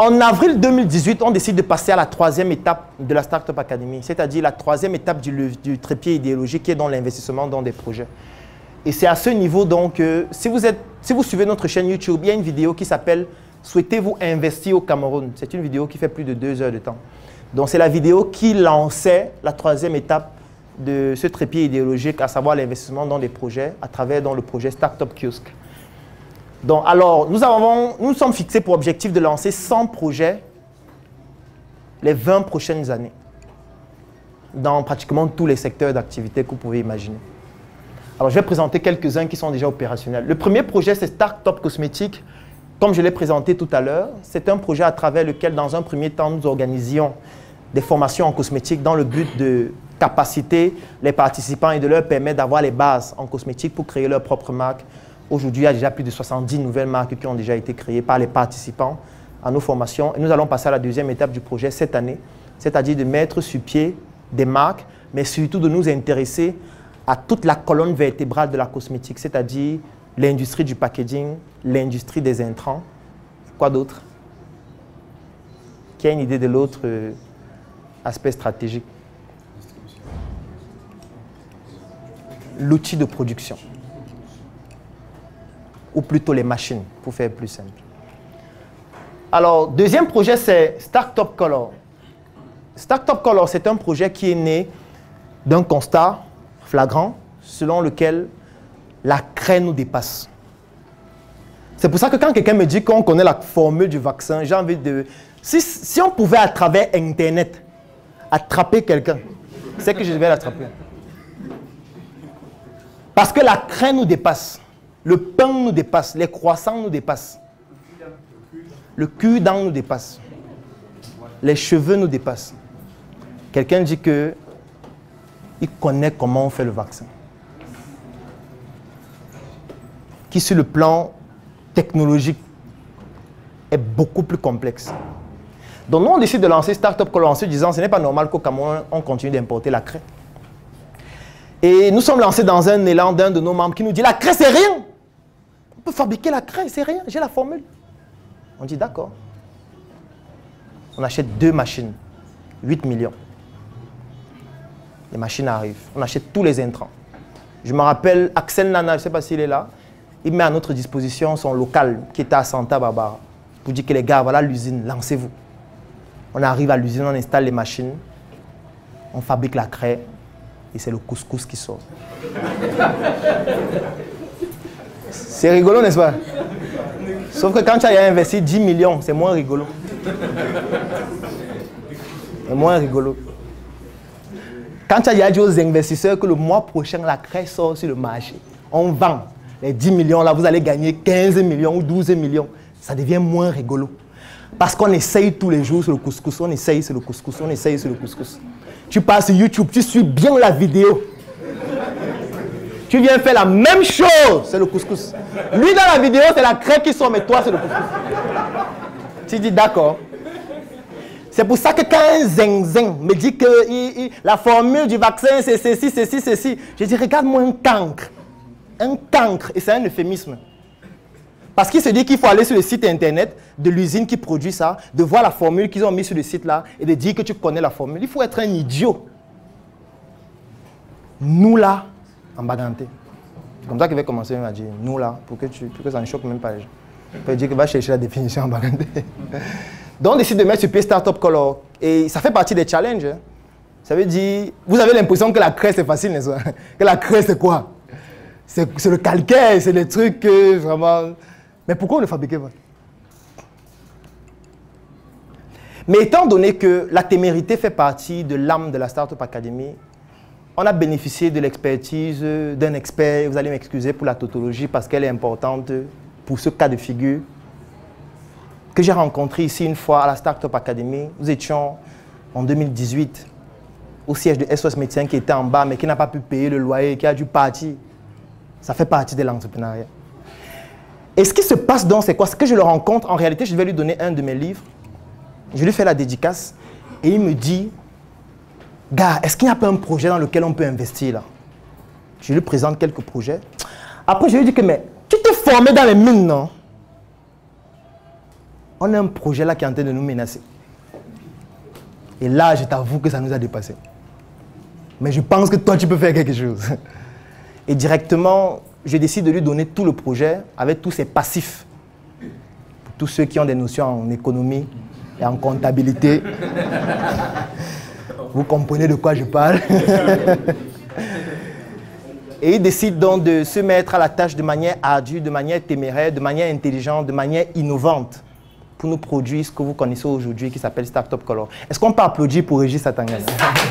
en avril 2018, on décide de passer à la troisième étape de la Startup Academy, c'est-à-dire la troisième étape du trépied idéologique qui est dans l'investissement dans des projets. Et c'est à ce niveau donc, si vous suivez notre chaîne YouTube, il y a une vidéo qui s'appelle « Souhaitez-vous investir au Cameroun ?» C'est une vidéo qui fait plus de 2 heures de temps. Donc c'est la vidéo qui lançait la troisième étape de ce trépied idéologique, à savoir l'investissement dans des projets à travers le projet Startup Kiosque. Donc, alors, nous sommes fixés pour objectif de lancer 100 projets les 20 prochaines années dans pratiquement tous les secteurs d'activité que vous pouvez imaginer. Alors, je vais présenter quelques-uns qui sont déjà opérationnels. Le premier projet, c'est Startup Cosmétique. Comme je l'ai présenté tout à l'heure, c'est un projet à travers lequel, dans un premier temps, nous organisions des formations en cosmétique dans le but de capaciter les participants et de leur permettre d'avoir les bases en cosmétique pour créer leur propre marque. Aujourd'hui, il y a déjà plus de 70 nouvelles marques qui ont déjà été créées par les participants à nos formations. Et nous allons passer à la deuxième étape du projet cette année, c'est-à-dire de mettre sur pied des marques, mais surtout de nous intéresser à toute la colonne vertébrale de la cosmétique, c'est-à-dire l'industrie du packaging, l'industrie des intrants. Quoi d'autre? Qui a une idée de l'autre aspect stratégique? L'outil de production. Ou plutôt les machines, pour faire plus simple. Alors, deuxième projet, c'est Startup Color. Startup Color, c'est un projet qui est né d'un constat flagrant selon lequel la craie nous dépasse. C'est pour ça que quand quelqu'un me dit qu'on connaît la formule du vaccin, j'ai envie de... Si on pouvait à travers Internet attraper quelqu'un, c'est que je vais l'attraper. Parce que la craie nous dépasse. Le pain nous dépasse, les croissants nous dépassent. Le cul-dent nous dépasse. Les cheveux nous dépassent. Quelqu'un dit qu'il connaît comment on fait le vaccin. Qui, sur le plan technologique, est beaucoup plus complexe. Donc, nous, on décide de lancer Startup Color en se disant ce n'est pas normal qu'au Cameroun, on continue d'importer la craie. Et nous sommes lancés dans un élan d'un de nos membres qui nous dit la craie, c'est rien. On peut fabriquer la craie, c'est rien, j'ai la formule. On dit d'accord. On achète 2 machines, 8 millions. Les machines arrivent, on achète tous les intrants. Je me rappelle, Axel Nana, je ne sais pas s'il est là, il met à notre disposition son local qui était à Santa Barbara pour dire que les gars, voilà l'usine, lancez-vous. On arrive à l'usine, on installe les machines, on fabrique la craie et c'est le couscous qui sort. C'est rigolo, n'est-ce pas? Sauf que quand tu as investi 10 millions, c'est moins rigolo. C'est moins rigolo. Quand tu as dit aux investisseurs que le mois prochain, la craie sort sur le marché, on vend les 10 millions, là, vous allez gagner 15 millions ou 12 millions. Ça devient moins rigolo. Parce qu'on essaye tous les jours sur le couscous, on essaye sur le couscous, on essaye sur le couscous. Tu passes sur YouTube, tu suis bien la vidéo. Tu viens faire la même chose, c'est le couscous. Lui, dans la vidéo, c'est la craie qui sort, mais toi, c'est le couscous. Tu dis d'accord. C'est pour ça que quand un zinzin me dit que la formule du vaccin, c'est ceci, ceci, ceci, je dis, regarde-moi un cancre. Un cancre, et c'est un euphémisme. Parce qu'il se dit qu'il faut aller sur le site internet de l'usine qui produit ça, de voir la formule qu'ils ont mis sur le site là, et de dire que tu connais la formule. Il faut être un idiot. Nous là, en Baganté. C'est comme ça qu'il va commencer à dire nous là, pour que ça ne choque même pas les gens. Il peut dire qu'il va chercher la définition en Baganté. Donc on décide de mettre sur pied Startup Color. Et ça fait partie des challenges. Hein. Ça veut dire, vous avez l'impression que la craie c'est facile, n'est-ce pas? Que la craie c'est quoi? C'est le calcaire, c'est les trucs vraiment... Mais pourquoi on le fabriquait pas? Mais étant donné que la témérité fait partie de l'âme de la Startup Academy, on a bénéficié de l'expertise d'un expert, vous allez m'excuser pour la tautologie parce qu'elle est importante pour ce cas de figure, que j'ai rencontré ici une fois à la Startup Academy. Nous étions en 2018 au siège de SOS Médecins qui était en bas mais qui n'a pas pu payer le loyer, qui a dû partir. Ça fait partie de l'entrepreneuriat. Et ce qui se passe donc, c'est quoi? Ce que je le rencontre, en réalité, je vais lui donner un de mes livres. Je lui fais la dédicace et il me dit, gars, est-ce qu'il n'y a pas un projet dans lequel on peut investir là? Je lui présente quelques projets. Après, je lui dis que, mais tu t'es formé dans les mines, non? on a un projet là qui est en train de nous menacer. Et là, je t'avoue que ça nous a dépassé. Mais je pense que toi, tu peux faire quelque chose. Et directement, je décide de lui donner tout le projet avec tous ses passifs. Pour tous ceux qui ont des notions en économie et en comptabilité. Vous comprenez de quoi je parle. Et il décide donc de se mettre à la tâche de manière ardue, de manière téméraire, de manière intelligente, de manière innovante pour nous produire ce que vous connaissez aujourd'hui qui s'appelle Startup Color. Est-ce qu'on peut applaudir pour Régis Satangana?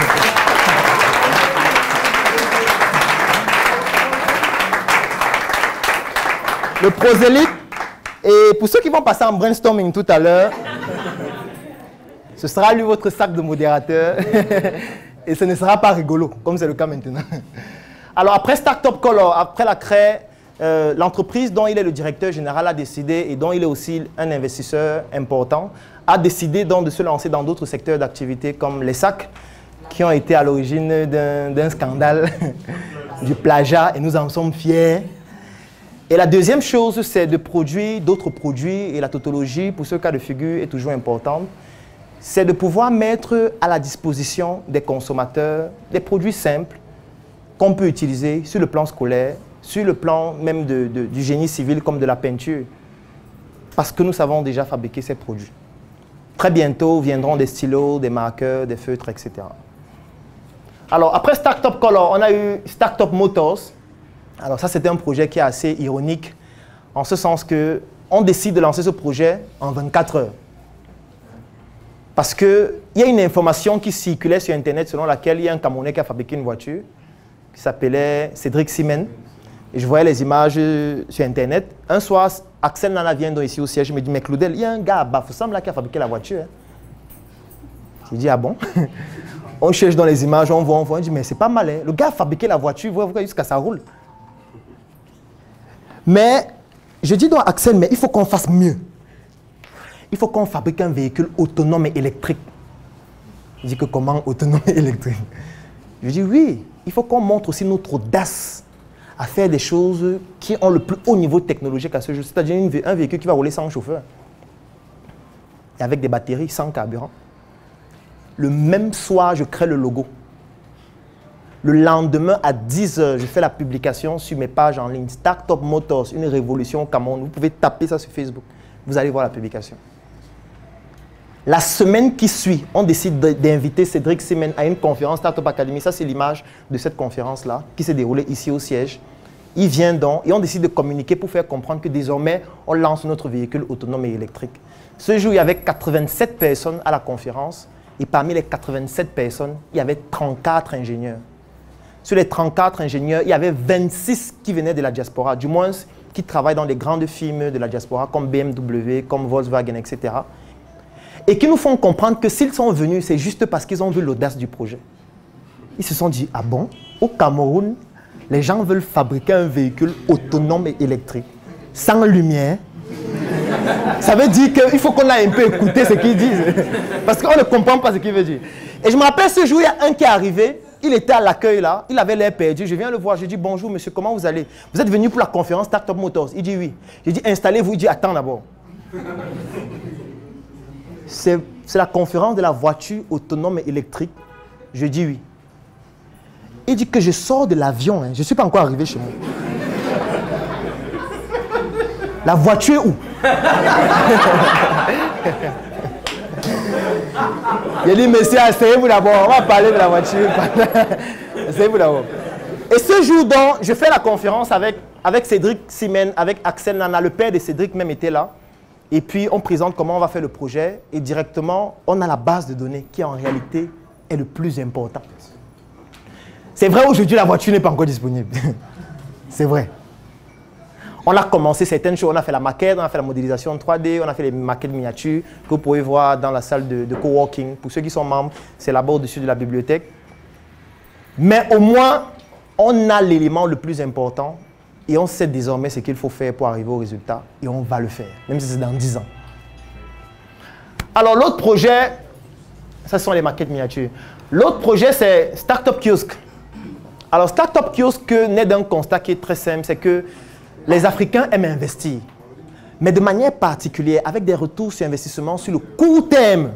Le prosélyte, et pour ceux qui vont passer en brainstorming tout à l'heure, ce sera lui votre sac de modérateur et ce ne sera pas rigolo, comme c'est le cas maintenant. Alors après Startup Color, après la création, l'entreprise dont il est le directeur général a décidé, et dont il est aussi un investisseur important, a décidé donc de se lancer dans d'autres secteurs d'activité comme les sacs, qui ont été à l'origine d'un scandale du plagiat, et nous en sommes fiers. Et la deuxième chose, c'est de produire d'autres produits, et la tautologie, pour ce cas de figure, est toujours importante. C'est de pouvoir mettre à la disposition des consommateurs des produits simples qu'on peut utiliser sur le plan scolaire, sur le plan même du génie civil comme de la peinture. Parce que nous savons déjà fabriquer ces produits. Très bientôt viendront des stylos, des marqueurs, des feutres, etc. Alors après Startup Color, on a eu Startup Motors. Alors ça, c'était un projet qui est assez ironique, en ce sens qu'on décide de lancer ce projet en 24 heures. Parce qu'il y a une information qui circulait sur Internet selon laquelle il y a un Camerounais qui a fabriqué une voiture qui s'appelait Cédric Simen. Et je voyais les images sur Internet. Un soir, Axel Nana vient donc ici au siège, je me dit, mais Claudel, il y a un gars à Bafoussam là qui a fabriqué la voiture. Hein. J'ai dit, ah bon? On cherche dans les images, on voit, on dit, mais c'est pas mal. Hein. Le gars a fabriqué la voiture, vous voyez, jusqu'à ça roule. Mais je dis donc à Axel, mais il faut qu'on fasse mieux. Il faut qu'on fabrique un véhicule autonome et électrique. Je dis que comment autonome et électrique? Je dis oui, il faut qu'on montre aussi notre audace à faire des choses qui ont le plus haut niveau technologique à ce jour. C'est-à-dire un véhicule qui va rouler sans chauffeur. Et avec des batteries, sans carburant. Le même soir, je crée le logo. Le lendemain, à 10 h, je fais la publication sur mes pages en ligne. Startup Motors, une révolution au Cameroun. Vous pouvez taper ça sur Facebook. Vous allez voir la publication. La semaine qui suit, on décide d'inviter Cédric Simen à une conférence Startup Academy. Ça, c'est l'image de cette conférence-là qui s'est déroulée ici au siège. Il vient donc et on décide de communiquer pour faire comprendre que désormais, on lance notre véhicule autonome et électrique. Ce jour, il y avait 87 personnes à la conférence et parmi les 87 personnes, il y avait 34 ingénieurs. Sur les 34 ingénieurs, il y avait 26 qui venaient de la diaspora, du moins qui travaillent dans les grandes firmes de la diaspora comme BMW, comme Volkswagen, etc. Et qui nous font comprendre que s'ils sont venus, c'est juste parce qu'ils ont vu l'audace du projet. Ils se sont dit, ah bon, au Cameroun, les gens veulent fabriquer un véhicule autonome et électrique, sans lumière. Ça veut dire qu'il faut qu'on aille un peu écouter ce qu'ils disent. Parce qu'on ne comprend pas ce qu'il veut dire. Et je me rappelle ce jour, il y a un qui est arrivé, il était à l'accueil là, il avait l'air perdu. Je viens le voir, je dis bonjour monsieur, comment vous allez? Vous êtes venu pour la conférence Startup Motors? Il dit oui. Je dis installez-vous, il dit attends d'abord. C'est la conférence de la voiture autonome et électrique. Je dis oui. Il dit que je sors de l'avion, hein. Je ne suis pas encore arrivé chez moi. La voiture où? Il dit, monsieur, asseyez-vous d'abord, on va parler de la voiture. Asseyez-vous d'abord. Et ce jour donc, je fais la conférence avec Cédric Simen, avec Axel Nana, le père de Cédric même était là. Et puis, on présente comment on va faire le projet. Et directement, on a la base de données qui, en réalité, est le plus important. C'est vrai, aujourd'hui, la voiture n'est pas encore disponible. C'est vrai. On a commencé certaines choses. On a fait la maquette, on a fait la modélisation 3D, on a fait les maquettes miniatures que vous pouvez voir dans la salle de coworking. Pour ceux qui sont membres, c'est là-bas au-dessus de la bibliothèque. Mais au moins, on a l'élément le plus important. Et on sait désormais ce qu'il faut faire pour arriver au résultat. Et on va le faire, même si c'est dans 10 ans. Alors l'autre projet, ça ce sont les maquettes miniatures. L'autre projet, c'est Startup Kiosque. Alors Startup Kiosque naît d'un constat qui est très simple, c'est que les Africains aiment investir. mais de manière particulière, avec des retours sur investissement sur le court terme.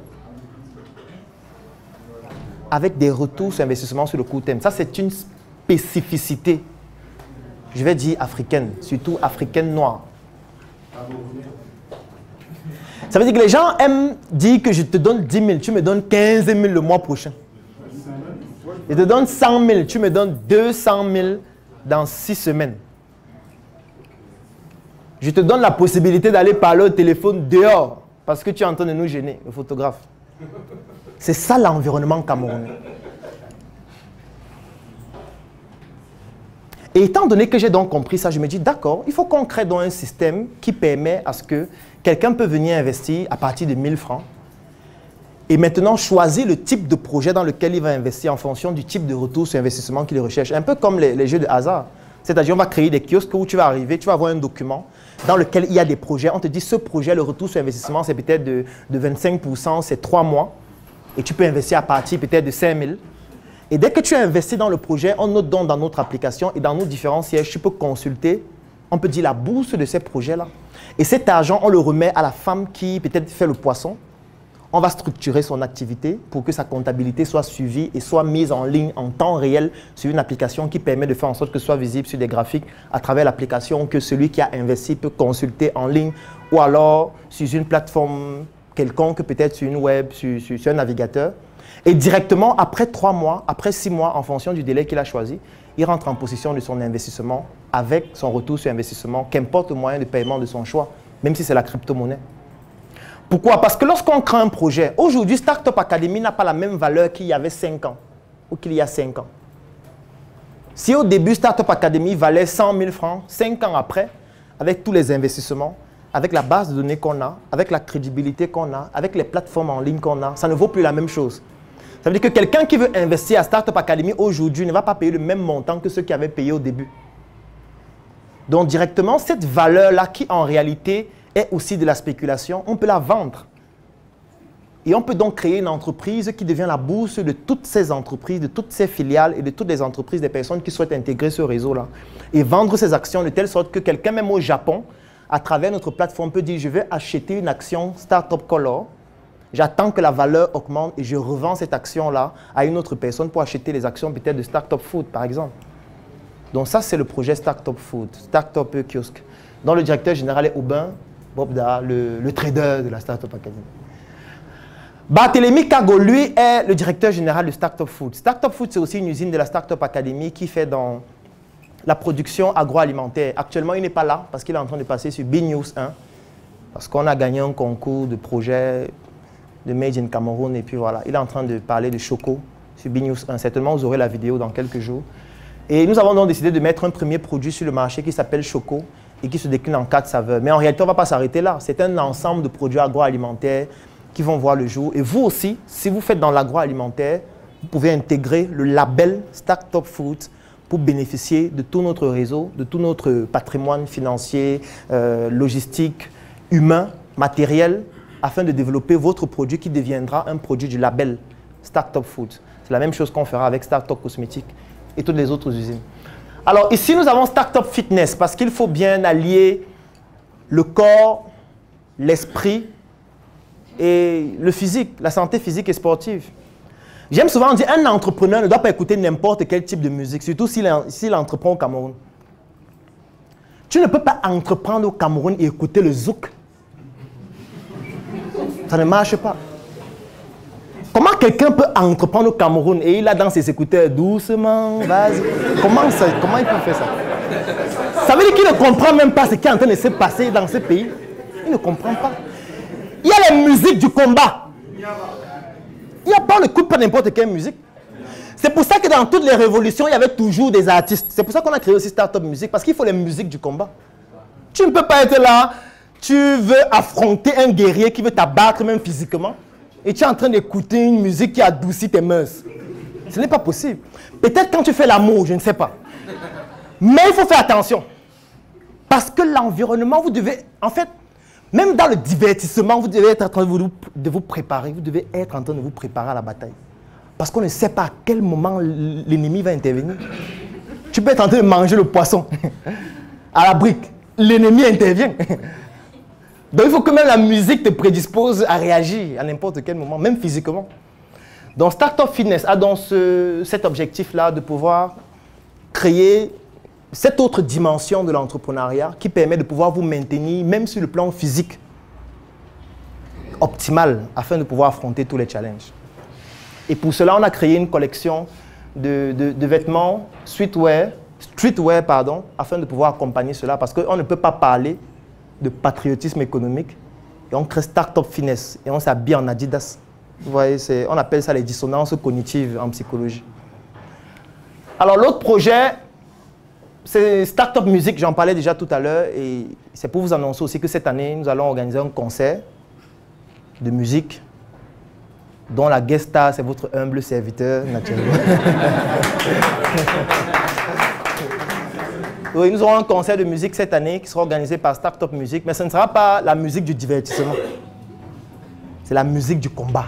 Avec des retours sur investissement sur le court terme. Ça, c'est une spécificité, je vais dire africaine, surtout africaine noire. Ça veut dire que les gens aiment dire que je te donne 10 000, tu me donnes 15 000 le mois prochain. Je te donne 100 000, tu me donnes 200 000 dans 6 semaines. Je te donne la possibilité d'aller parler au téléphone dehors parce que tu es en train de nous gêner, le photographe. C'est ça l'environnement camerounais. Et étant donné que j'ai donc compris ça, je me dis d'accord, il faut qu'on crée donc un système qui permet à ce que quelqu'un peut venir investir à partir de 1000 francs et maintenant choisir le type de projet dans lequel il va investir en fonction du type de retour sur investissement qu'il recherche. Un peu comme les jeux de hasard. C'est-à-dire, on va créer des kiosques où tu vas arriver, tu vas avoir un document dans lequel il y a des projets. On te dit, ce projet, le retour sur investissement, c'est peut-être de 25%, c'est 3 mois. Et tu peux investir à partir peut-être de 5 000. Et dès que tu as investi dans le projet, on note donc dans notre application et dans nos différents sièges, tu peux consulter, on peut dire la bourse de ces projets-là. Et cet argent, on le remet à la femme qui peut-être fait le poisson. On va structurer son activité pour que sa comptabilité soit suivie et soit mise en ligne en temps réel sur une application qui permet de faire en sorte que ce soit visible sur des graphiques à travers l'application que celui qui a investi peut consulter en ligne ou alors sur une plateforme quelconque, peut-être sur une web, sur un navigateur. Et directement, après 3 mois, après 6 mois, en fonction du délai qu'il a choisi, il rentre en possession de son investissement avec son retour sur investissement, qu'importe le moyen de paiement de son choix, même si c'est la crypto-monnaie. Pourquoi? Parce que lorsqu'on crée un projet, aujourd'hui, Startup Academy n'a pas la même valeur qu'il y avait 5 ans ou qu'il y a 5 ans. Si au début, Startup Academy valait 100 000 francs, 5 ans après, avec tous les investissements, avec la base de données qu'on a, avec la crédibilité qu'on a, avec les plateformes en ligne qu'on a, ça ne vaut plus la même chose. Ça veut dire que quelqu'un qui veut investir à Startup Academy aujourd'hui ne va pas payer le même montant que ceux qui avaient payé au début. Donc directement, cette valeur-là qui en réalité est aussi de la spéculation, on peut la vendre. Et on peut donc créer une entreprise qui devient la bourse de toutes ces entreprises, de toutes ces filiales et de toutes les entreprises des personnes qui souhaitent intégrer ce réseau-là. Et vendre ces actions de telle sorte que quelqu'un, même au Japon, à travers notre plateforme, peut dire « Je vais acheter une action Startup Color, j'attends que la valeur augmente et je revends cette action-là à une autre personne pour acheter les actions peut-être de Startup Food, par exemple. » Donc ça, c'est le projet Startup Food, Startup Kiosque, dont le directeur général est Aubin Bobda, le trader de la Startup Academy. Barthélemy Kago, lui, est le directeur général de Startup Food. Startup Food, c'est aussi une usine de la Startup Academy qui fait dans la production agroalimentaire. Actuellement, il n'est pas là parce qu'il est en train de passer sur BNews 1, parce qu'on a gagné un concours de projet de Made in Cameroun, et puis voilà, il est en train de parler de Choco sur BNews 1. Certainement, vous aurez la vidéo dans quelques jours. Et nous avons donc décidé de mettre un premier produit sur le marché qui s'appelle Choco et qui se décline en 4 saveurs. Mais en réalité, on ne va pas s'arrêter là. C'est un ensemble de produits agroalimentaires qui vont voir le jour. Et vous aussi, si vous faites dans l'agroalimentaire, vous pouvez intégrer le label Startup Food pour bénéficier de tout notre réseau, de tout notre patrimoine financier, logistique, humain, matériel, afin de développer votre produit qui deviendra un produit du label Startup Food. C'est la même chose qu'on fera avec Startup Cosmétique et toutes les autres usines. Alors ici, nous avons Startup Fitness parce qu'il faut bien allier le corps, l'esprit et le physique, la santé physique et sportive. J'aime souvent dire qu'un entrepreneur ne doit pas écouter n'importe quel type de musique, surtout s'il entreprend au Cameroun. Tu ne peux pas entreprendre au Cameroun et écouter le zouk. Ça ne marche pas. Comment quelqu'un peut entreprendre au Cameroun et il a dans ses écouteurs doucement, vas-y. Comment il peut faire ça? Ça veut dire qu'il ne comprend même pas ce qui est en train de se passer dans ce pays. Il ne comprend pas. Il y a les musiques du combat. Il n'y a pas, on n'écoute pas n'importe quelle musique. C'est pour ça que dans toutes les révolutions, il y avait toujours des artistes. C'est pour ça qu'on a créé aussi Startup Music, parce qu'il faut les musiques du combat. Tu ne peux pas être là, tu veux affronter un guerrier qui veut t'abattre même physiquement, et tu es en train d'écouter une musique qui adoucit tes mœurs. Ce n'est pas possible. Peut-être quand tu fais l'amour, je ne sais pas. Mais il faut faire attention. Parce que l'environnement, vous devez, en fait, même dans le divertissement, vous devez être en train de vous préparer. Vous devez être en train de vous préparer à la bataille. Parce qu'on ne sait pas à quel moment l'ennemi va intervenir. Tu peux être en train de manger le poisson à la brique. L'ennemi intervient. Donc il faut que même la musique te prédispose à réagir à n'importe quel moment, même physiquement. Donc Startup Fitness a donc cet objectif-là de pouvoir créer cette autre dimension de l'entrepreneuriat qui permet de pouvoir vous maintenir, même sur le plan physique, optimal, afin de pouvoir affronter tous les challenges. Et pour cela, on a créé une collection de vêtements streetwear, afin de pouvoir accompagner cela, parce qu'on ne peut pas parler de patriotisme économique et on crée Startup Fitness et on s'habille en Adidas. Vous voyez, on appelle ça les dissonances cognitives en psychologie. Alors l'autre projet, c'est Startup Music, j'en parlais déjà tout à l'heure, et c'est pour vous annoncer aussi que cette année, nous allons organiser un concert de musique dont la guest star, c'est votre humble serviteur, naturellement. Oui, nous aurons un concert de musique cette année qui sera organisé par Startup Music, mais ce ne sera pas la musique du divertissement. C'est la musique du combat.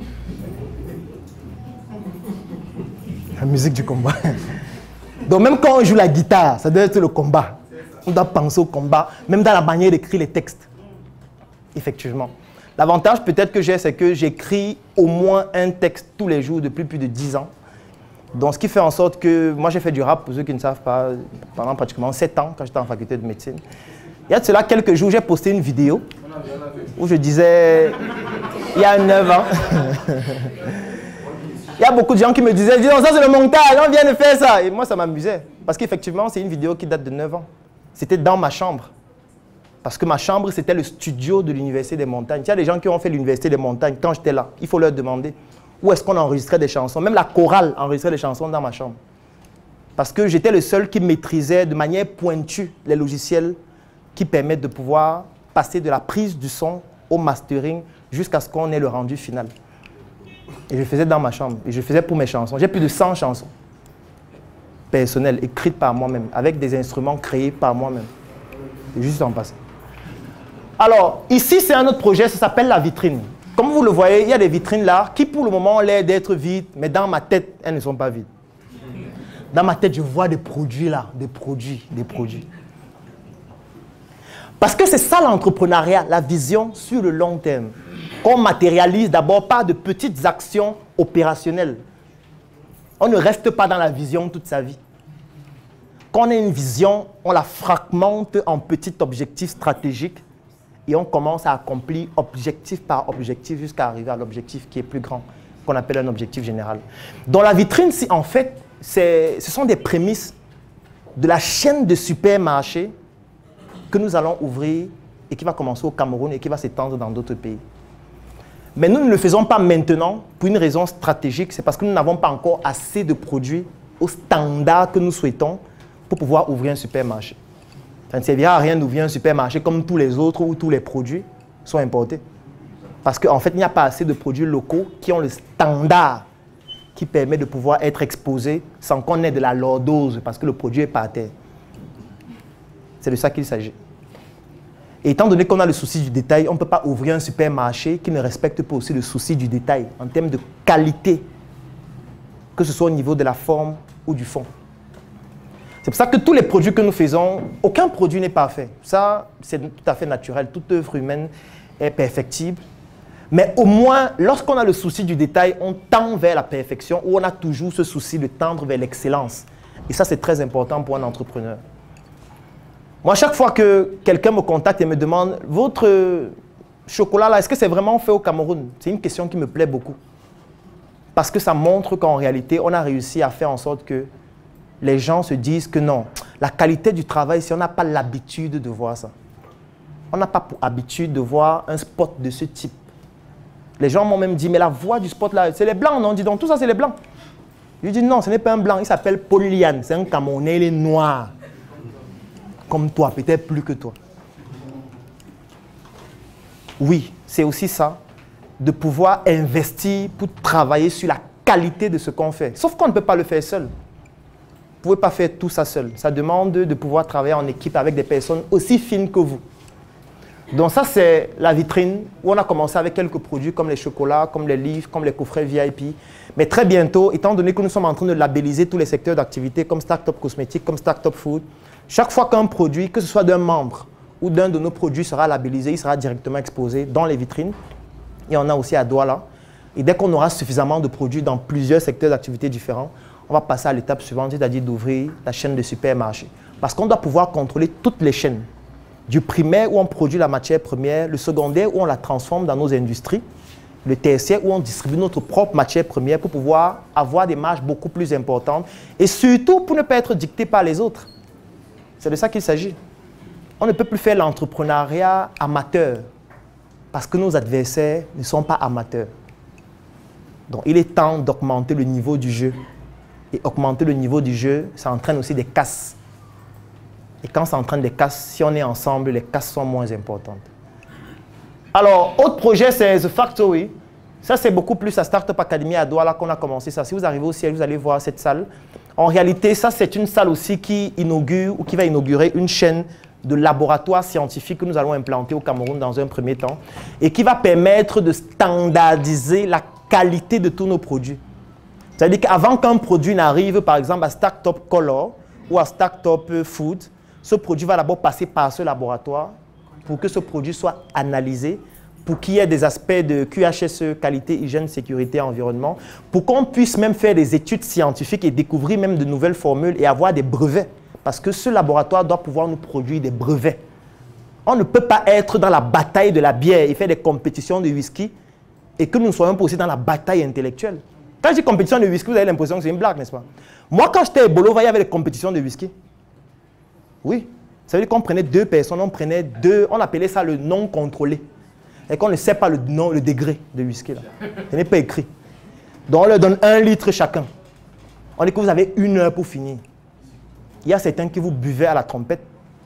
La musique du combat. Donc même quand on joue la guitare, ça doit être le combat. On doit penser au combat, même dans la manière d'écrire les textes. Effectivement. L'avantage peut-être que j'ai, c'est que j'écris au moins un texte tous les jours depuis plus de 10 ans. Donc ce qui fait en sorte que, moi j'ai fait du rap, pour ceux qui ne savent pas, pendant pratiquement 7 ans, quand j'étais en faculté de médecine. Il y a de cela quelques jours, j'ai posté une vidéo où je disais, il y a 9 ans, il y a beaucoup de gens qui me disaient, ça c'est le montage, on vient de faire ça. Et moi ça m'amusait, parce qu'effectivement c'est une vidéo qui date de 9 ans. C'était dans ma chambre. Parce que ma chambre, c'était le studio de l'Université des Montagnes. Il y a des gens qui ont fait l'Université des Montagnes quand j'étais là. Il faut leur demander où est-ce qu'on enregistrait des chansons. Même la chorale enregistrait des chansons dans ma chambre. Parce que j'étais le seul qui maîtrisait de manière pointue les logiciels qui permettent de pouvoir passer de la prise du son au mastering jusqu'à ce qu'on ait le rendu final. Et je faisais dans ma chambre. Et je faisais pour mes chansons. J'ai plus de 100 chansons personnelles, écrites par moi-même, avec des instruments créés par moi-même. Et juste en passant. Alors, ici, c'est un autre projet, ça s'appelle la vitrine. Comme vous le voyez, il y a des vitrines là qui, pour le moment, ont l'air d'être vides, mais dans ma tête, elles ne sont pas vides. Dans ma tête, je vois des produits là, des produits. Parce que c'est ça l'entrepreneuriat, la vision sur le long terme. Qu'on matérialise d'abord par de petites actions opérationnelles. On ne reste pas dans la vision toute sa vie. Quand on a une vision, on la fragmente en petits objectifs stratégiques et on commence à accomplir objectif par objectif jusqu'à arriver à l'objectif qui est plus grand, qu'on appelle un objectif général. Dans la vitrine, en fait, ce sont des prémices de la chaîne de supermarchés que nous allons ouvrir et qui va commencer au Cameroun et qui va s'étendre dans d'autres pays. Mais nous ne le faisons pas maintenant pour une raison stratégique, c'est parce que nous n'avons pas encore assez de produits au standard que nous souhaitons pour pouvoir ouvrir un supermarché. Ça ne servira à rien d'ouvrir un supermarché comme tous les autres où tous les produits sont importés. Parce qu'en fait, il n'y a pas assez de produits locaux qui ont le standard qui permet de pouvoir être exposés sans qu'on ait de la lordose parce que le produit est par terre. C'est de ça qu'il s'agit. Et étant donné qu'on a le souci du détail, on ne peut pas ouvrir un supermarché qui ne respecte pas aussi le souci du détail en termes de qualité, que ce soit au niveau de la forme ou du fond. C'est pour ça que tous les produits que nous faisons, aucun produit n'est parfait. Ça, c'est tout à fait naturel. Toute œuvre humaine est perfectible. Mais au moins, lorsqu'on a le souci du détail, on tend vers la perfection ou on a toujours ce souci de tendre vers l'excellence. Et ça, c'est très important pour un entrepreneur. Moi, chaque fois que quelqu'un me contacte et me demande « Votre chocolat, là, est-ce que c'est vraiment fait au Cameroun ?» C'est une question qui me plaît beaucoup. Parce que ça montre qu'en réalité, on a réussi à faire en sorte que les gens se disent que non, la qualité du travail, si on n'a pas l'habitude de voir ça. On n'a pas pour habitude de voir un spot de ce type. Les gens m'ont même dit, mais la voix du spot là, c'est les blancs, non? Dis donc, tout ça c'est les blancs. Je dis non, ce n'est pas un blanc, il s'appelle Paul Liane, c'est un Camerounais, il est noir. Comme toi, peut-être plus que toi. Oui, c'est aussi ça, de pouvoir investir pour travailler sur la qualité de ce qu'on fait. Sauf qu'on ne peut pas le faire seul. Vous ne pouvez pas faire tout ça seul. Ça demande de pouvoir travailler en équipe avec des personnes aussi fines que vous. Donc ça, c'est la vitrine où on a commencé avec quelques produits comme les chocolats, comme les livres, comme les coffrets VIP. Mais très bientôt, étant donné que nous sommes en train de labelliser tous les secteurs d'activité comme Startup Cosmétique, comme Startup Food, chaque fois qu'un produit, que ce soit d'un membre où d'un de nos produits sera labellisé, il sera directement exposé dans les vitrines. Et on a aussi à Douala. Et dès qu'on aura suffisamment de produits dans plusieurs secteurs d'activité différents, on va passer à l'étape suivante, c'est-à-dire d'ouvrir la chaîne de supermarché. Parce qu'on doit pouvoir contrôler toutes les chaînes. Du primaire où on produit la matière première, le secondaire où on la transforme dans nos industries, le tertiaire où on distribue notre propre matière première pour pouvoir avoir des marges beaucoup plus importantes et surtout pour ne pas être dicté par les autres. C'est de ça qu'il s'agit. On ne peut plus faire l'entrepreneuriat amateur parce que nos adversaires ne sont pas amateurs. Donc il est temps d'augmenter le niveau du jeu. Et augmenter le niveau du jeu, ça entraîne aussi des casses. Et quand ça entraîne des casses, si on est ensemble, les casses sont moins importantes. Alors, autre projet, c'est The Factory. Ça, c'est beaucoup plus à Startup Academy à Douala qu'on a commencé ça. Si vous arrivez au ciel, vous allez voir cette salle. En réalité, ça, c'est une salle aussi qui inaugure ou qui va inaugurer une chaîne de laboratoires scientifiques que nous allons implanter au Cameroun dans un premier temps et qui va permettre de standardiser la qualité de tous nos produits. C'est-à-dire qu'avant qu'un produit n'arrive, par exemple, à Startup Color ou à Startup Food, ce produit va d'abord passer par ce laboratoire pour que ce produit soit analysé, pour qu'il y ait des aspects de QHSE, qualité, hygiène, sécurité, environnement, pour qu'on puisse même faire des études scientifiques et découvrir même de nouvelles formules et avoir des brevets. Parce que ce laboratoire doit pouvoir nous produire des brevets. On ne peut pas être dans la bataille de la bière et faire des compétitions de whisky et que nous ne soyons pas aussi dans la bataille intellectuelle. Quand je dis compétition de whisky, vous avez l'impression que c'est une blague, n'est-ce pas? Moi, quand j'étais à Bolova, il y avait des compétitions de whisky. Oui. Ça veut dire qu'on prenait deux personnes, on appelait ça le non contrôlé. Et qu'on ne sait pas le degré de whisky. Là. Ce n'est pas écrit. Donc on leur donne 1 litre chacun. On dit que vous avez 1 heure pour finir. Il y a certains qui vous buvaient à la trompette.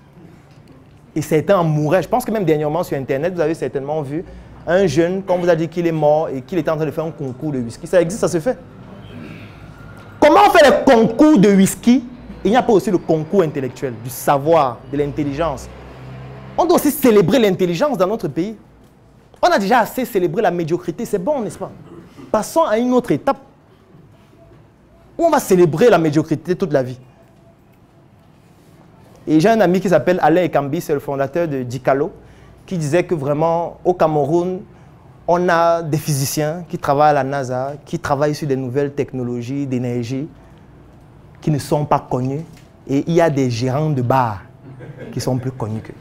Et certains en mouraient. Je pense que même dernièrement sur Internet, vous avez certainement vu un jeune, quand vous a dit qu'il est mort et qu'il était en train de faire un concours de whisky. Ça existe, ça se fait. Comment on fait les concours de whisky? Il n'y a pas aussi le concours intellectuel, du savoir, de l'intelligence. On doit aussi célébrer l'intelligence dans notre pays. On a déjà assez célébré la médiocrité, c'est bon, n'est-ce pas? Passons à une autre étape où on va célébrer la médiocrité toute la vie. Et j'ai un ami qui s'appelle Alain Ekambi, c'est le fondateur de Dicalo, qui disait que vraiment, au Cameroun, on a des physiciens qui travaillent à la NASA, qui travaillent sur des nouvelles technologies d'énergie, qui ne sont pas connus. Et il y a des gérants de bars qui sont plus connus qu'eux.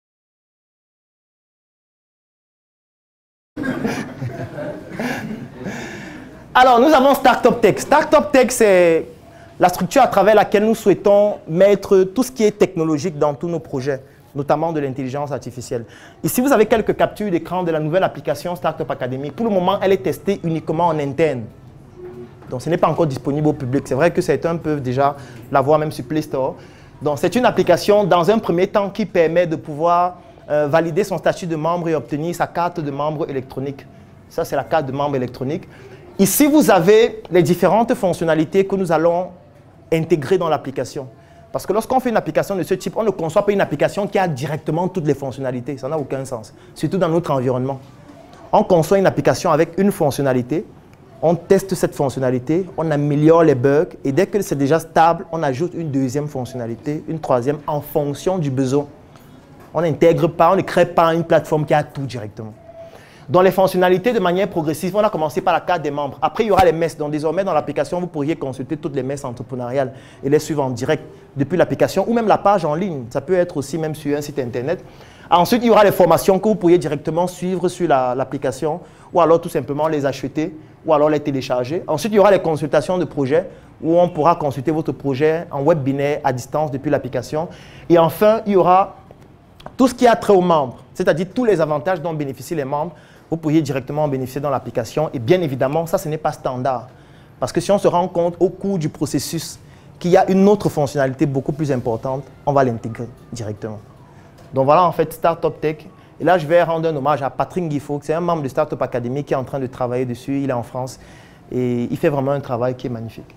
Alors, nous avons Startup Tech. Startup Tech, c'est la structure à travers laquelle nous souhaitons mettre tout ce qui est technologique dans tous nos projets, notamment de l'intelligence artificielle. Ici, vous avez quelques captures d'écran de la nouvelle application Startup Academy. Pour le moment, elle est testée uniquement en interne. Donc, ce n'est pas encore disponible au public. C'est vrai que certains peuvent déjà l'avoir même sur Play Store. Donc, c'est une application, dans un premier temps, qui permet de pouvoir valider son statut de membre et obtenir sa carte de membre électronique. Ça, c'est la carte de membre électronique. Ici, vous avez les différentes fonctionnalités que nous allons intégrer dans l'application. Parce que lorsqu'on fait une application de ce type, on ne conçoit pas une application qui a directement toutes les fonctionnalités. Ça n'a aucun sens, surtout dans notre environnement. On conçoit une application avec une fonctionnalité, on teste cette fonctionnalité, on améliore les bugs et dès que c'est déjà stable, on ajoute une deuxième fonctionnalité, une troisième en fonction du besoin. On n'intègre pas, on ne crée pas une plateforme qui a tout directement. Dans les fonctionnalités, de manière progressive, on a commencé par la carte des membres. Après, il y aura les messes. Donc, désormais, dans l'application, vous pourriez consulter toutes les messes entrepreneuriales et les suivre en direct depuis l'application ou même la page en ligne. Ça peut être aussi même sur un site internet. Ensuite, il y aura les formations que vous pourriez directement suivre sur l'application ou alors tout simplement les acheter ou alors les télécharger. Ensuite, il y aura les consultations de projets où on pourra consulter votre projet en web binaire à distance depuis l'application. Et enfin, il y aura tout ce qui a trait aux membres, c'est-à-dire tous les avantages dont bénéficient les membres. Vous pourriez directement en bénéficier dans l'application. Et bien évidemment, ça, ce n'est pas standard. Parce que si on se rend compte au cours du processus qu'il y a une autre fonctionnalité beaucoup plus importante, on va l'intégrer directement. Donc voilà en fait Startup Tech. Et là, je vais rendre un hommage à Patrick Guifo, c'est un membre de Startup Academy qui est en train de travailler dessus. Il est en France et il fait vraiment un travail qui est magnifique.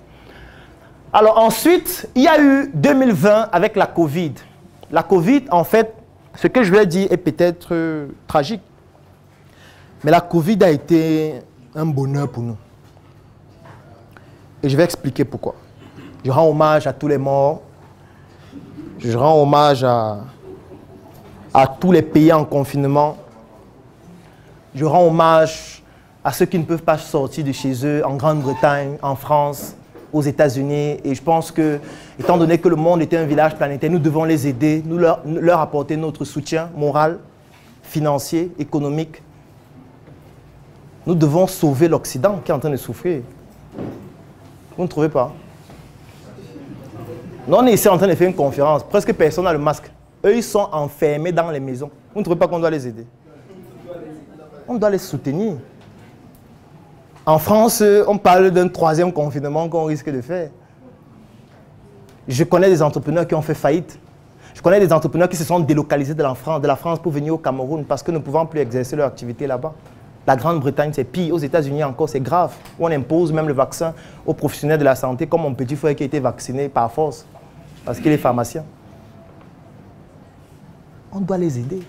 Alors ensuite, il y a eu 2020 avec la Covid. La Covid, en fait, ce que je vais dire est peut-être tragique. Mais la Covid a été un bonheur pour nous. Et je vais expliquer pourquoi. Je rends hommage à tous les morts. Je rends hommage à à tous les pays en confinement. Je rends hommage à ceux qui ne peuvent pas sortir de chez eux en Grande-Bretagne, en France, aux États-Unis. Et je pense que, étant donné que le monde était un village planétaire, nous devons les aider, nous leur apporter notre soutien moral, financier, économique. Nous devons sauver l'Occident qui est en train de souffrir. Vous ne trouvez pas? Nous, on est ici en train de faire une conférence. Presque personne n'a le masque. Eux, ils sont enfermés dans les maisons. Vous ne trouvez pas qu'on doit les aider? On doit les soutenir. En France, on parle d'un 3e confinement qu'on risque de faire. Je connais des entrepreneurs qui ont fait faillite. Je connais des entrepreneurs qui se sont délocalisés de la France pour venir au Cameroun parce que ne pouvant plus exercer leur activité là-bas. La Grande-Bretagne, c'est pire. Aux États-Unis encore, c'est grave. Où on impose même le vaccin aux professionnels de la santé, comme mon petit frère qui a été vacciné par force, parce qu'il est pharmacien. On doit les aider.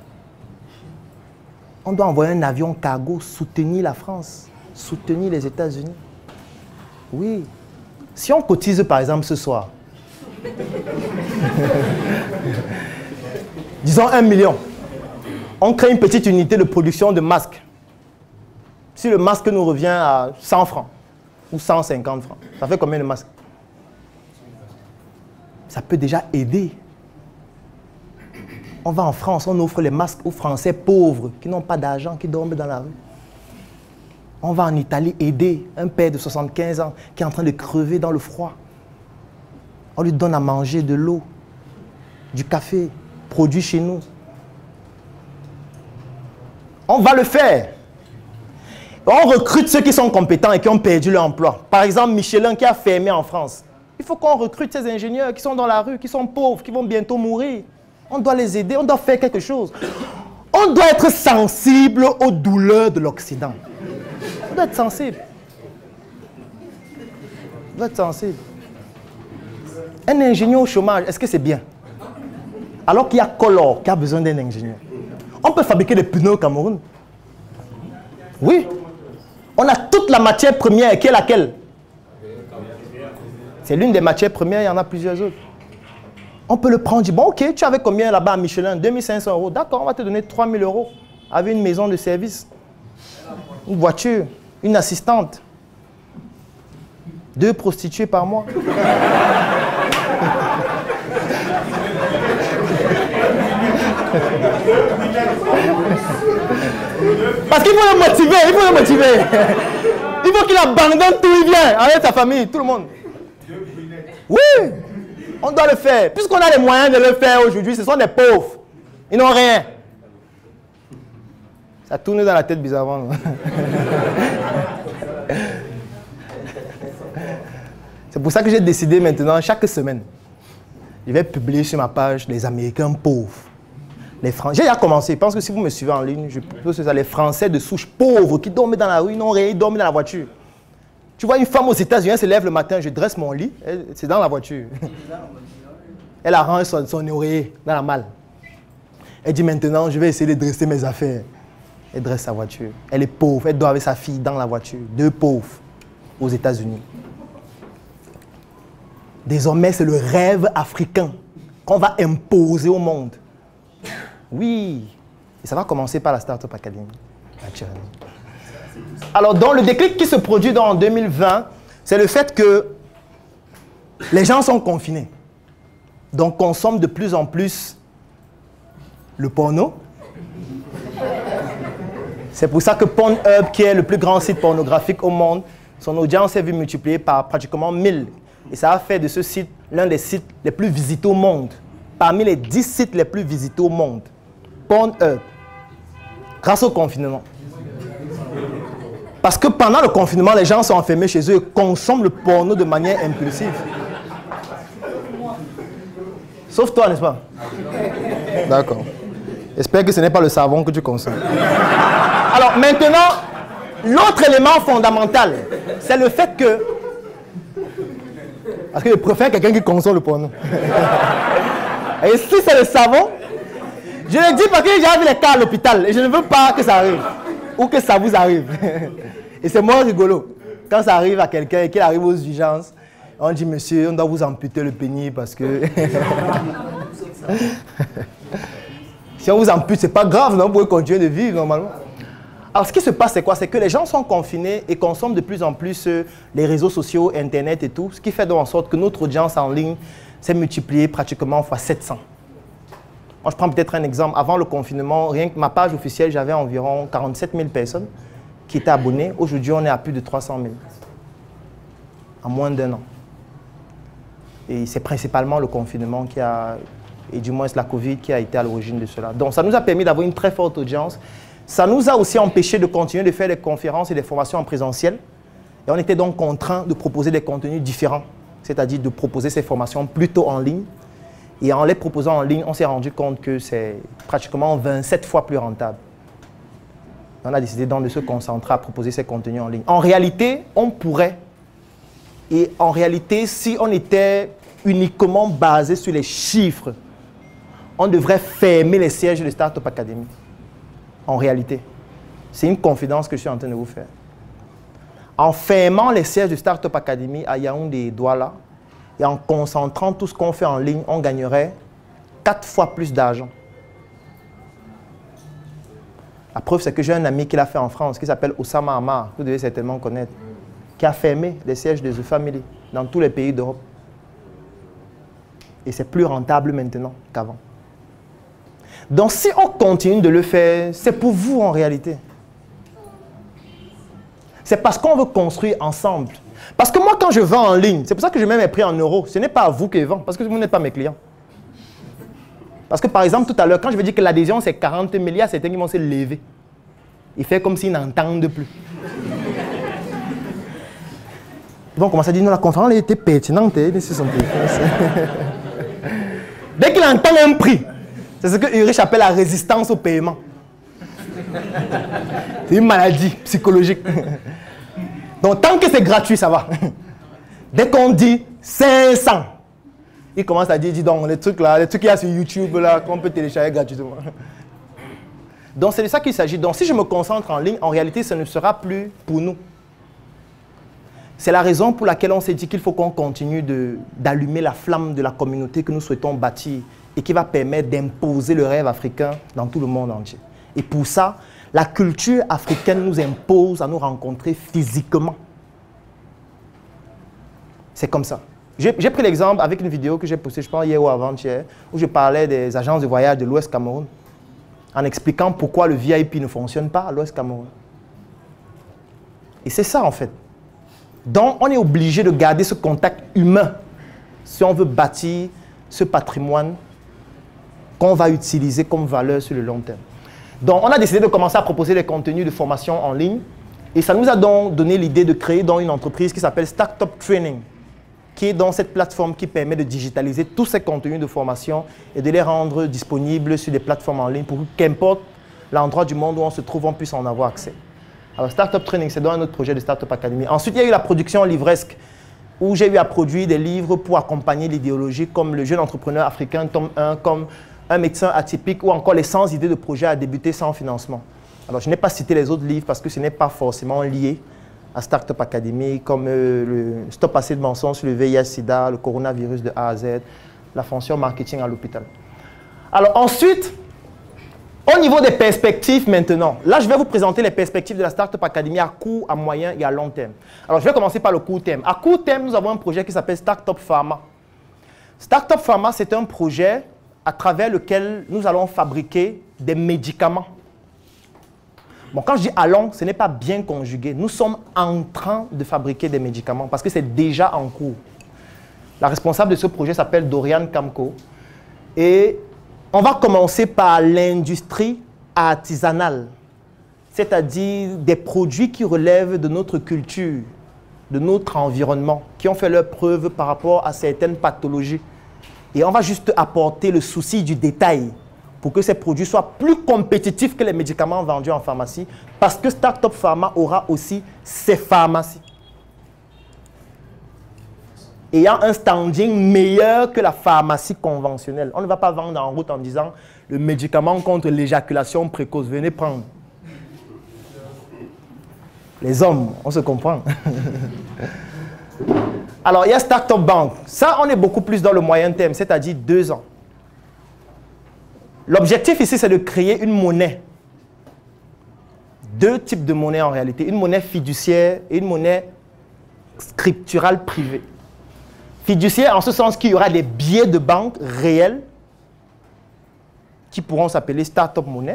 On doit envoyer un avion cargo, soutenir la France, soutenir les États-Unis. Oui. Si on cotise, par exemple, ce soir, disons 1 million, on crée une petite unité de production de masques. Si le masque nous revient à 100 francs ou 150 francs, ça fait combien de masques? Ça peut déjà aider. On va en France, on offre les masques aux Français pauvres qui n'ont pas d'argent, qui dorment dans la rue. On va en Italie aider un père de 75 ans qui est en train de crever dans le froid. On lui donne à manger de l'eau, du café, produit chez nous. On va le faire. On recrute ceux qui sont compétents et qui ont perdu leur emploi. Par exemple, Michelin qui a fermé en France. Il faut qu'on recrute ces ingénieurs qui sont dans la rue, qui sont pauvres, qui vont bientôt mourir. On doit les aider, on doit faire quelque chose. On doit être sensible aux douleurs de l'Occident. On doit être sensible. On doit être sensible. Un ingénieur au chômage, est-ce que c'est bien? Alors qu'il y a Color qui a besoin d'un ingénieur. On peut fabriquer des pneus au Cameroun. Oui. On a toute la matière première, qui est laquelle? C'est l'une des matières premières, il y en a plusieurs autres. On peut le prendre, dire, bon ok, tu avais combien là-bas à Michelin? 2500 €. D'accord, on va te donner 3000 € avec une maison de service, une voiture, une assistante, 2 prostituées par mois. Parce qu'il faut le motiver, il faut le motiver. Il faut qu'il abandonne tout, il vient avec sa famille, tout le monde. Oui, on doit le faire. Puisqu'on a les moyens de le faire aujourd'hui, ce sont des pauvres. Ils n'ont rien. Ça tourne dans la tête bizarrement. C'est pour ça que j'ai décidé maintenant, chaque semaine, je vais publier sur ma page les Américains pauvres. J'ai déjà commencé. Je pense que si vous me suivez en ligne, je pense que c'est les Français de souche pauvres qui dorment dans la rue, ils n'ont rien, ils dorment dans la voiture. Tu vois une femme aux États-Unis, elle se lève le matin, je dresse mon lit, c'est dans la voiture. Elle arrange son oreiller dans la malle. Elle dit maintenant, je vais essayer de dresser mes affaires. Elle dresse sa voiture. Elle est pauvre, elle dort avec sa fille dans la voiture. 2 pauvres aux États-Unis. Désormais, c'est le rêve africain qu'on va imposer au monde. Oui, et ça va commencer par la Startup Academy. Alors, dans le déclic qui se produit en 2020, c'est le fait que les gens sont confinés. Donc, consomment de plus en plus le porno. C'est pour ça que Pornhub, qui est le plus grand site pornographique au monde, son audience est vue multiplier par pratiquement 1000. Et ça a fait de ce site l'un des sites les plus visités au monde. Parmi les 10 sites les plus visités au monde. Pornhub. Grâce au confinement. Parce que pendant le confinement, les gens sont enfermés chez eux et consomment le porno de manière impulsive. Sauf toi, n'est-ce pas? D'accord. J'espère que ce n'est pas le savon que tu consommes. Alors maintenant, l'autre élément fondamental, c'est le fait que... Parce que je préfère quelqu'un qui consomme le porno. Et si c'est le savon, je le dis parce que j'ai vu les cas à l'hôpital et je ne veux pas que ça arrive. Ou que ça vous arrive. Et c'est moins rigolo. Quand ça arrive à quelqu'un et qu'il arrive aux urgences, on dit, monsieur, on doit vous amputer le pénis parce que... Si on vous ampute, ce n'est pas grave, non, vous pouvez continuer de vivre normalement. Alors, ce qui se passe, c'est quoi? C'est que les gens sont confinés et consomment de plus en plus les réseaux sociaux, Internet et tout, ce qui fait donc en sorte que notre audience en ligne s'est multipliée pratiquement fois 700. Moi, je prends peut-être un exemple. Avant le confinement, rien que ma page officielle, j'avais environ 47 000 personnes qui étaient abonnées. Aujourd'hui, on est à plus de 300 000. En moins d'1 an. Et c'est principalement le confinement qui a, et du moins la Covid qui a été à l'origine de cela. Donc, ça nous a permis d'avoir une très forte audience. Ça nous a aussi empêché de continuer de faire des conférences et des formations en présentiel. Et on était donc contraints de proposer des contenus différents, c'est-à-dire de proposer ces formations plutôt en ligne. Et en les proposant en ligne, on s'est rendu compte que c'est pratiquement 27 fois plus rentable. On a décidé donc de se concentrer à proposer ces contenus en ligne. En réalité, on pourrait, et en réalité, si on était uniquement basé sur les chiffres, on devrait fermer les sièges de Startup Academy. En réalité, c'est une confidence que je suis en train de vous faire. En fermant les sièges de Startup Academy à Yaoundé et Douala, et en concentrant tout ce qu'on fait en ligne, on gagnerait 4 fois plus d'argent. La preuve, c'est que j'ai un ami qui l'a fait en France, qui s'appelle Oussama Amar, que vous devez certainement connaître, qui a fermé les sièges de The Family dans tous les pays d'Europe. Et c'est plus rentable maintenant qu'avant. Donc, si on continue de le faire, c'est pour vous en réalité. C'est parce qu'on veut construire ensemble. Parce que moi, quand je vends en ligne, c'est pour ça que je mets mes prix en euros. Ce n'est pas à vous que je vends, parce que vous n'êtes pas mes clients. Parce que, par exemple, tout à l'heure, quand je veux dire que l'adhésion, c'est 40 milliards, c'est qu'ils vont se lever. Ils font comme s'ils n'entendent plus. Ils vont commencer à dire, non, la conférence était pertinente. Dès qu'il entend un prix, c'est ce que Ulrich appelle la résistance au paiement. C'est une maladie psychologique. Donc, tant que c'est gratuit, ça va. Dès qu'on dit 500, il commence à dire, dis donc, les trucs là, les trucs qu'il y a sur YouTube là, qu'on peut télécharger gratuitement. Donc, c'est de ça qu'il s'agit. Donc, si je me concentre en ligne, en réalité, ce ne sera plus pour nous. C'est la raison pour laquelle on s'est dit qu'il faut qu'on continue d'allumer la flamme de la communauté que nous souhaitons bâtir et qui va permettre d'imposer le rêve africain dans tout le monde entier. Et pour ça, la culture africaine nous impose à nous rencontrer physiquement. C'est comme ça. J'ai pris l'exemple avec une vidéo que j'ai postée, je pense, hier ou avant-hier, où je parlais des agences de voyage de l'Ouest Cameroun, en expliquant pourquoi le VIP ne fonctionne pas à l'Ouest Cameroun. Et c'est ça, en fait. Donc, on est obligé de garder ce contact humain si on veut bâtir ce patrimoine qu'on va utiliser comme valeur sur le long terme. Donc, on a décidé de commencer à proposer des contenus de formation en ligne. Et ça nous a donc donné l'idée de créer donc une entreprise qui s'appelle Startup Training, qui est dans cette plateforme qui permet de digitaliser tous ces contenus de formation et de les rendre disponibles sur des plateformes en ligne pour qu'importe l'endroit du monde où on se trouve, on puisse en avoir accès. Alors, Startup Training, c'est dans un autre projet de Startup Academy. Ensuite, il y a eu la production livresque, où j'ai eu à produire des livres pour accompagner l'idéologie, comme le jeune entrepreneur africain, tome 1, comme un médecin atypique, ou encore les 100 idées de projet à débuter sans financement. Alors, je n'ai pas cité les autres livres parce que ce n'est pas forcément lié à Startup Academy, comme le Stop assez de mensonges sur le VIH-Sida, le coronavirus de A à Z, la fonction marketing à l'hôpital. Alors ensuite, au niveau des perspectives maintenant, là je vais vous présenter les perspectives de la Startup Academy à court, à moyen et à long terme. Alors je vais commencer par le court terme. À court terme, nous avons un projet qui s'appelle Startup Pharma. Startup Pharma, c'est un projet à travers lequel nous allons fabriquer des médicaments. Bon, quand je dis allons, ce n'est pas bien conjugué. Nous sommes en train de fabriquer des médicaments parce que c'est déjà en cours. La responsable de ce projet s'appelle Dorian Kamko. Et on va commencer par l'industrie artisanale, c'est-à-dire des produits qui relèvent de notre culture, de notre environnement, qui ont fait leur preuve par rapport à certaines pathologies. Et on va juste apporter le souci du détail pour que ces produits soient plus compétitifs que les médicaments vendus en pharmacie, parce que Startup Pharma aura aussi ses pharmacies. Ayant un standing meilleur que la pharmacie conventionnelle. On ne va pas vendre en route en disant le médicament contre l'éjaculation précoce, venez prendre. Les hommes, on se comprend. Alors, il y a Startup Bank. Ça, on est beaucoup plus dans le moyen terme, c'est-à-dire 2 ans. L'objectif ici, c'est de créer une monnaie. Deux types de monnaies en réalité. Une monnaie fiduciaire et une monnaie scripturale privée. Fiduciaire en ce sens qu'il y aura des billets de banque réels qui pourront s'appeler start-up monnaie.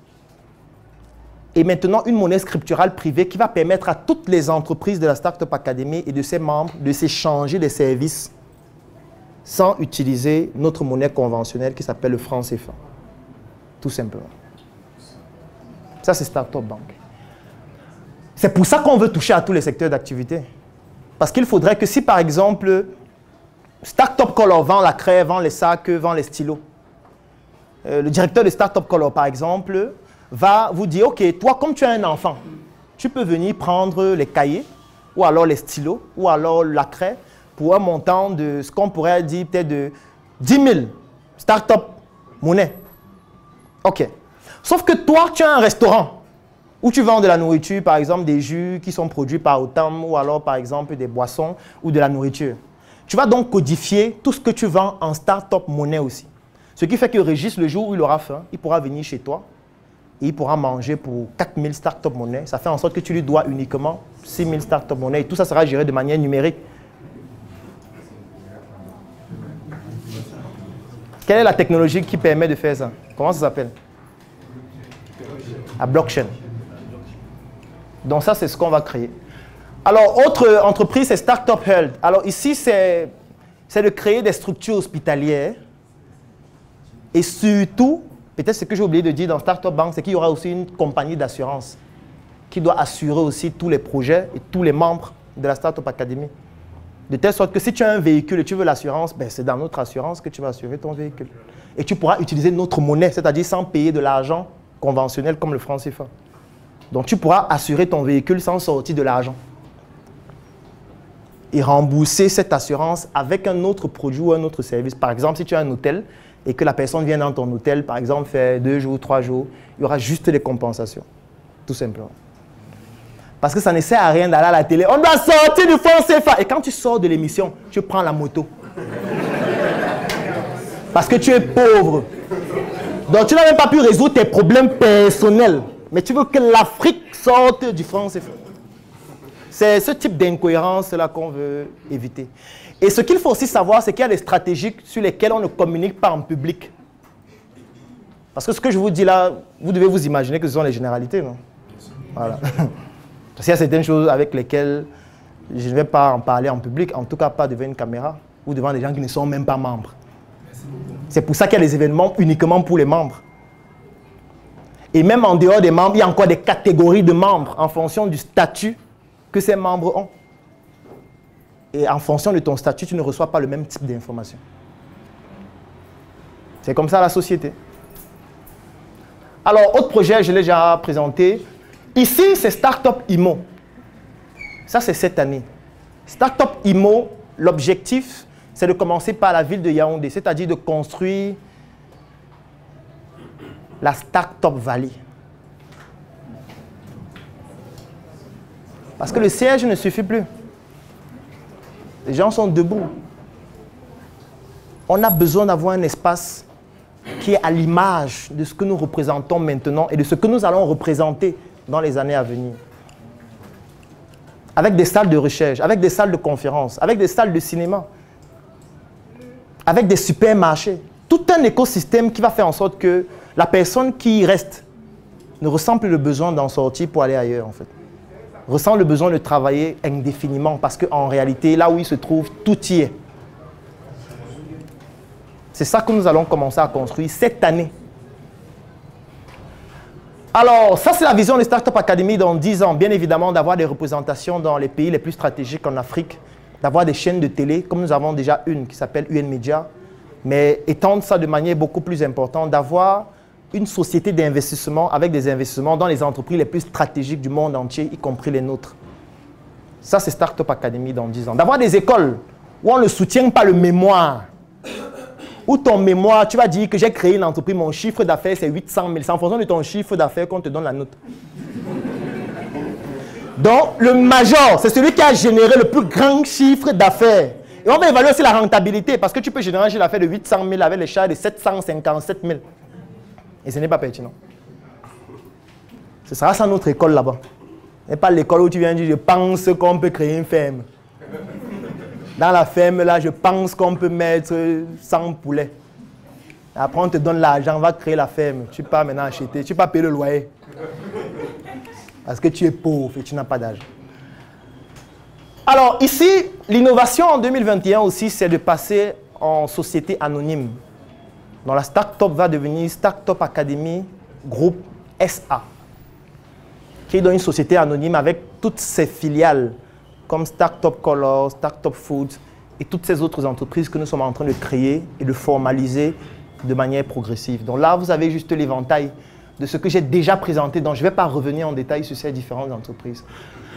Et maintenant, une monnaie scripturale privée qui va permettre à toutes les entreprises de la Startup Academy et de ses membres de s'échanger des services sans utiliser notre monnaie conventionnelle qui s'appelle le franc CFA. Tout simplement. Ça, c'est Startup Bank. C'est pour ça qu'on veut toucher à tous les secteurs d'activité. Parce qu'il faudrait que si, par exemple, Startup Color vend la craie, vend les sacs, vend les stylos, le directeur de Startup Color, par exemple, va vous dire, OK, toi, comme tu as un enfant, tu peux venir prendre les cahiers, ou alors les stylos, ou alors la craie, pour un montant de ce qu'on pourrait dire peut-être de 10 000 Startup monnaie. OK. Sauf que toi, tu as un restaurant où tu vends de la nourriture, par exemple des jus qui sont produits par Otam, ou alors par exemple des boissons ou de la nourriture. Tu vas donc codifier tout ce que tu vends en Startup monnaie aussi. Ce qui fait que Régis, le jour où il aura faim, il pourra venir chez toi et il pourra manger pour 4 000 Startup monnaie. Ça fait en sorte que tu lui dois uniquement 6 000 Startup monnaie et tout ça sera géré de manière numérique. Quelle est la technologie qui permet de faire ça? Comment ça s'appelle? La blockchain. Donc ça, c'est ce qu'on va créer. Alors, autre entreprise, c'est Startup Health. Alors ici, c'est de créer des structures hospitalières. Et surtout, peut-être ce que j'ai oublié de dire dans Startup Bank, c'est qu'il y aura aussi une compagnie d'assurance qui doit assurer aussi tous les projets et tous les membres de la Startup Academy. De telle sorte que si tu as un véhicule et tu veux l'assurance, ben c'est dans notre assurance que tu vas assurer ton véhicule. Et tu pourras utiliser notre monnaie, c'est-à-dire sans payer de l'argent conventionnel comme le franc CFA. Donc tu pourras assurer ton véhicule sans sortir de l'argent. Et rembourser cette assurance avec un autre produit ou un autre service. Par exemple, si tu as un hôtel et que la personne vient dans ton hôtel, par exemple, faire 2 jours, 3 jours, il y aura juste des compensations. Tout simplement. Parce que ça ne sert à rien d'aller à la télé. On doit sortir du franc CFA. Et quand tu sors de l'émission, tu prends la moto. Parce que tu es pauvre. Donc tu n'as même pas pu résoudre tes problèmes personnels. Mais tu veux que l'Afrique sorte du franc CFA. C'est ce type d'incohérence-là qu'on veut éviter. Et ce qu'il faut aussi savoir, c'est qu'il y a des stratégies sur lesquelles on ne communique pas en public. Parce que ce que je vous dis là, vous devez vous imaginer que ce sont les généralités, non? Voilà. Parce qu'il y a certaines choses avec lesquelles je ne vais pas en parler en public, en tout cas pas devant une caméra ou devant des gens qui ne sont même pas membres. C'est pour ça qu'il y a des événements uniquement pour les membres. Et même en dehors des membres, il y a encore des catégories de membres en fonction du statut que ces membres ont. Et en fonction de ton statut, tu ne reçois pas le même type d'information. C'est comme ça la société. Alors, autre projet, je l'ai déjà présenté. Ici, c'est Startup IMO. Ça, c'est cette année. Startup IMO, l'objectif, c'est de commencer par la ville de Yaoundé, c'est-à-dire de construire la Startup Valley. Parce que le siège ne suffit plus. Les gens sont debout. On a besoin d'avoir un espace qui est à l'image de ce que nous représentons maintenant et de ce que nous allons représenter dans les années à venir. Avec des salles de recherche, avec des salles de conférences, avec des salles de cinéma, avec des supermarchés. Tout un écosystème qui va faire en sorte que la personne qui reste ne ressent plus le besoin d'en sortir pour aller ailleurs, en fait. Ressent le besoin de travailler indéfiniment parce qu'en réalité, là où il se trouve, tout y est. C'est ça que nous allons commencer à construire cette année. Alors, ça c'est la vision de Startup Academy dans 10 ans. Bien évidemment, d'avoir des représentations dans les pays les plus stratégiques en Afrique, d'avoir des chaînes de télé, comme nous avons déjà une qui s'appelle UN Media, mais étendre ça de manière beaucoup plus importante, d'avoir une société d'investissement avec des investissements dans les entreprises les plus stratégiques du monde entier, y compris les nôtres. Ça, c'est Startup Academy dans 10 ans. D'avoir des écoles où on ne soutient pas le mémoire. Où ton mémoire, tu vas dire que j'ai créé une entreprise, mon chiffre d'affaires, c'est 800 000. C'est en fonction de ton chiffre d'affaires qu'on te donne la note. Donc, le major, c'est celui qui a généré le plus grand chiffre d'affaires. Et on va évaluer aussi la rentabilité, parce que tu peux générer un chiffre d'affaires de 800 000 avec les charges de 757 000. Et ce n'est pas pertinent. Ce sera ça notre école là-bas. Et pas l'école où tu viens dire, je pense qu'on peut créer une ferme. Dans la ferme, là, je pense qu'on peut mettre 100 poulets. Après, on te donne l'argent, on va créer la ferme. Tu pars maintenant acheter, tu ne peux pas payer le loyer. Parce que tu es pauvre et tu n'as pas d'argent. Alors, ici, l'innovation en 2021 aussi, c'est de passer en société anonyme. Donc, la Startup va devenir Startup Academy Group SA, qui est dans une société anonyme avec toutes ses filiales, comme Startup Color, Startup Food et toutes ces autres entreprises que nous sommes en train de créer et de formaliser de manière progressive. Donc là, vous avez juste l'éventail de ce que j'ai déjà présenté, donc je ne vais pas revenir en détail sur ces différentes entreprises.